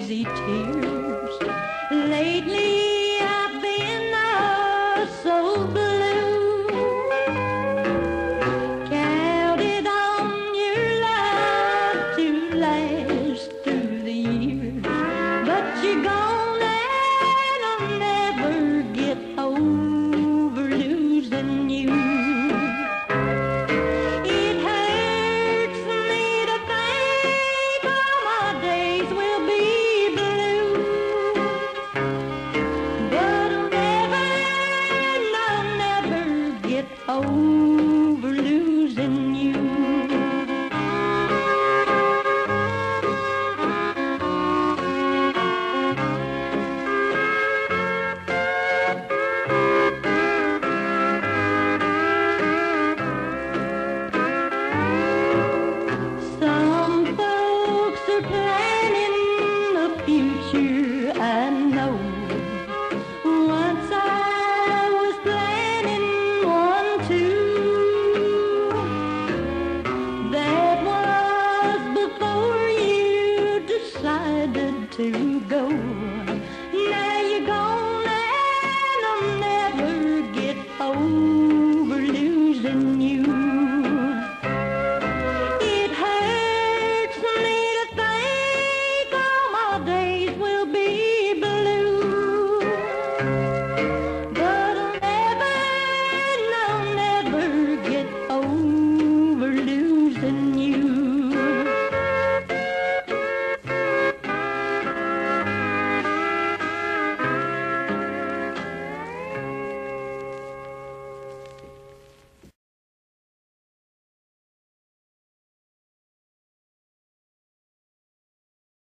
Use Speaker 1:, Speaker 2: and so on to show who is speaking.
Speaker 1: crazy tears. Lately I've been so blue. Counted on your love to last through the years, but you're gone and I'll never get over losing you. It hurts me to think all my days will be blue, but I'll never get over losing you. Some folks are planning the future, I know. Once I was planning one too. That was before you decided to go. Now you're gone and I'll never get over losing you. It hurts me to think all my days